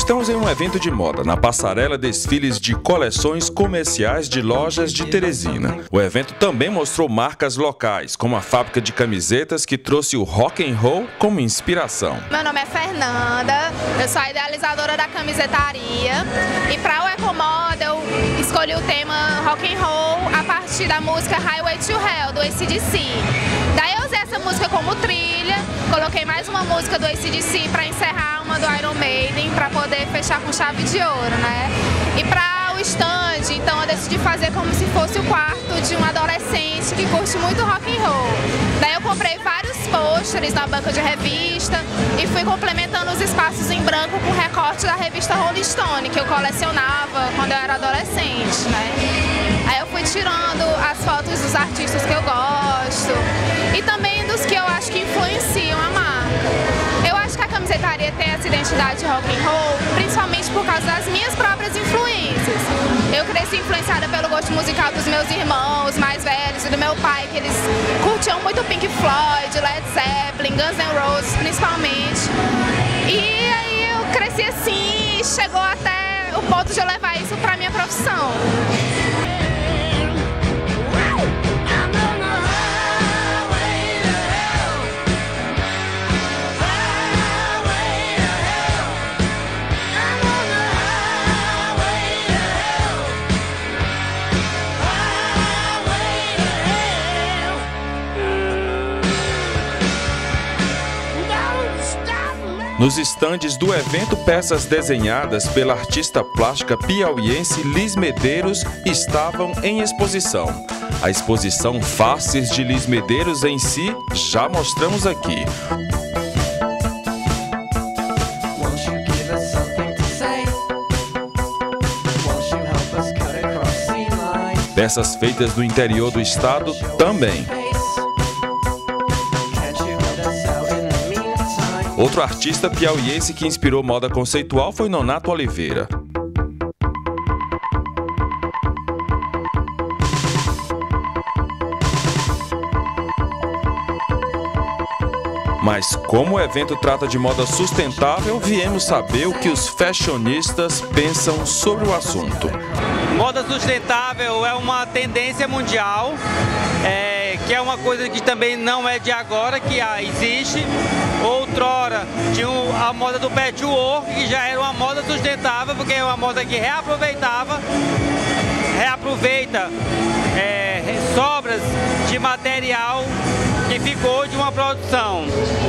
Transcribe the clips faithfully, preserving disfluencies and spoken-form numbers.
Estamos em um evento de moda, na passarela desfiles de coleções comerciais de lojas de Teresina. O evento também mostrou marcas locais, como a fábrica de camisetas que trouxe o rock and roll como inspiração. Meu nome é Fernanda, eu sou a idealizadora da camisetaria e para o Ecomoda eu escolhi o tema rock and roll a partir da música Highway to Hell, do A C D C. Daí eu usei essa música como trilha, coloquei mais uma música do A C D C para encerrar uma do Iron Maiden, para poder fechar com chave de ouro, né? E para o stand, então eu decidi fazer como se fosse o quarto de um adolescente que curte muito rock and roll. Daí eu comprei vários pôsteres na banca de revista e fui complementando os espaços em branco com recorte da revista Rolling Stone, que eu colecionava quando eu era adolescente, né? Aí eu fui tirando as fotos dos artistas que eu gosto e também dos que eu acho que influenciam a marca. Eu acho que a camisetaria tem essa identidade rock and roll, principalmente por causa das minhas próprias influências. Eu cresci influenciada pelo gosto musical dos meus irmãos mais velhos e do meu pai, que eles curtiam muito Pink Floyd, Led Zeppelin, Guns N' Roses principalmente. E aí eu cresci assim e chegou até o ponto de eu levar isso para minha profissão. Nos estandes do evento, peças desenhadas pela artista plástica piauiense Liz Medeiros estavam em exposição. A exposição Faces de Liz Medeiros em si já mostramos aqui. Peças feitas no interior do estado também. Outro artista piauiense que inspirou moda conceitual foi Nonato Oliveira. Mas como o evento trata de moda sustentável, viemos saber o que os fashionistas pensam sobre o assunto. Moda sustentável é uma tendência mundial, é, que é uma coisa que também não é de agora, que ah, existe. Outrora tinha a moda do patchwork, que já era uma moda sustentável, porque é uma moda que reaproveitava, reaproveita é, sobras de material que ficou de uma produção.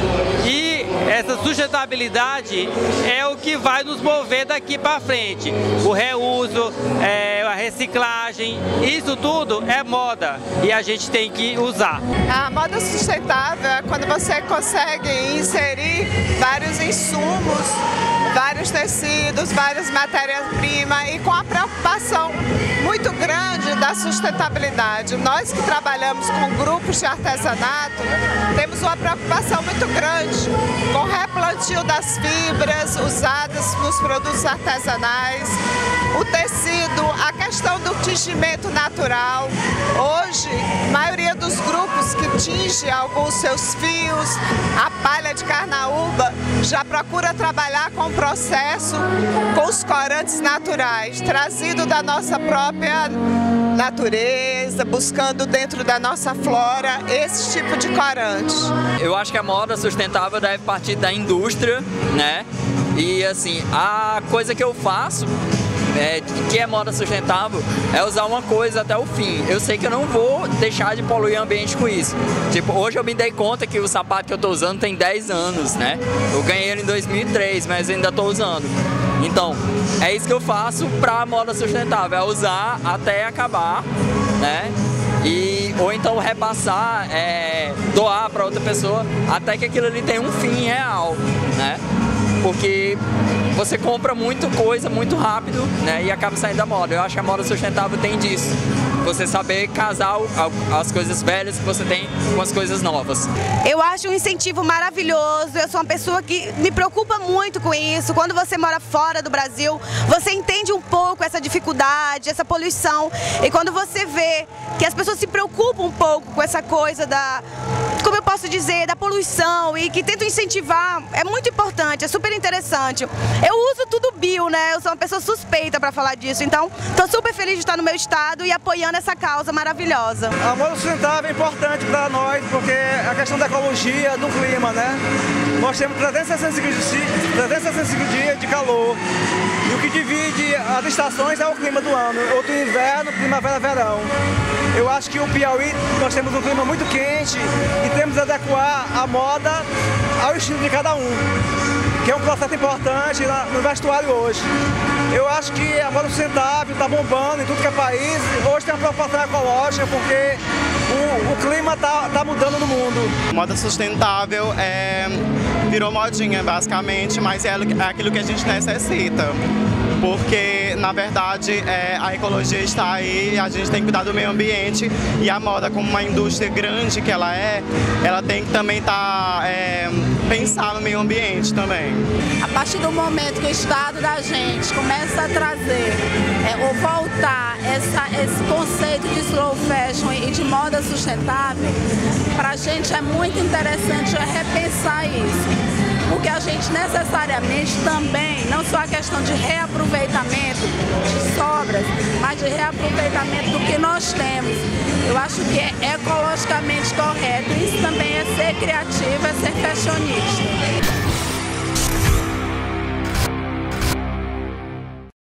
E essa sustentabilidade é o que vai nos mover daqui para frente. O reuso, é, a reciclagem, isso tudo é moda e a gente tem que usar. A moda sustentável é quando você consegue inserir vários insumos, vários tecidos, várias matérias-primas e com a preocupação muito grande da sustentabilidade. Nós que trabalhamos com grupos de artesanato, temos uma preocupação muito grande com o replantio das fibras usadas nos produtos artesanais, o tecido, a questão do tingimento natural. Hoje, a maioria dos grupos que tinge alguns seus fios, a palha de carnaúba, já procura trabalhar com o processo, com os corantes naturais, trazido da nossa própria natureza, buscando dentro da nossa flora esse tipo de corante. Eu acho que a moda sustentável deve partir da indústria, né? E assim, a coisa que eu faço, é, que é moda sustentável, é usar uma coisa até o fim. Eu sei que eu não vou deixar de poluir o ambiente com isso. Tipo, hoje eu me dei conta que o sapato que eu tô usando tem dez anos, né? Eu ganhei ele em dois mil e três, mas ainda tô usando. Então, é isso que eu faço pra moda sustentável, é usar até acabar, né? E, ou então repassar, é, doar para outra pessoa até que aquilo ali tenha um fim real, né? Porque você compra muita coisa muito rápido, né, e acaba saindo da moda. Eu acho que a moda sustentável tem disso. Você saber casar as coisas velhas que você tem com as coisas novas. Eu acho um incentivo maravilhoso. Eu sou uma pessoa que me preocupa muito com isso. Quando você mora fora do Brasil, você entende um pouco essa dificuldade, essa poluição. E quando você vê que as pessoas se preocupam um pouco com essa coisa da... Como eu posso posso dizer, da poluição e que tento incentivar, é muito importante, é super interessante. Eu uso tudo bio, né? Eu sou uma pessoa suspeita para falar disso, então estou super feliz de estar no meu estado e apoiando essa causa maravilhosa. A moda sustentável é importante para nós, porque a questão da ecologia, do clima, né? Nós temos trezentos e sessenta e cinco dias de calor. E o que divide as estações é o clima do ano. Outono e inverno, primavera, verão. Eu acho que o Piauí, nós temos um clima muito quente e temos que adequar a moda ao estilo de cada um, que é um processo importante no vestuário hoje. Eu acho que a moda sustentável está bombando em tudo que é país. Hoje tem uma preocupação ecológica, porque o, o clima está tá mudando no mundo. Moda sustentável é, virou modinha, basicamente, mas é aquilo que a gente necessita. Porque, na verdade, é, a ecologia está aí, a gente tem que cuidar do meio ambiente e a moda, como uma indústria grande que ela é, ela tem que também estar, tá, é, pensar no meio ambiente também. A partir do momento que o Estado da gente começa a trazer é, ou voltar essa, esse conceito de slow fashion e de moda sustentável, para a gente é muito interessante repensar isso. Porque a gente necessariamente também, não só a questão de reaproveitamento de sobras, mas de reaproveitamento do que nós temos. Eu acho que é ecologicamente correto. Isso também é ser criativo, é ser fashionista.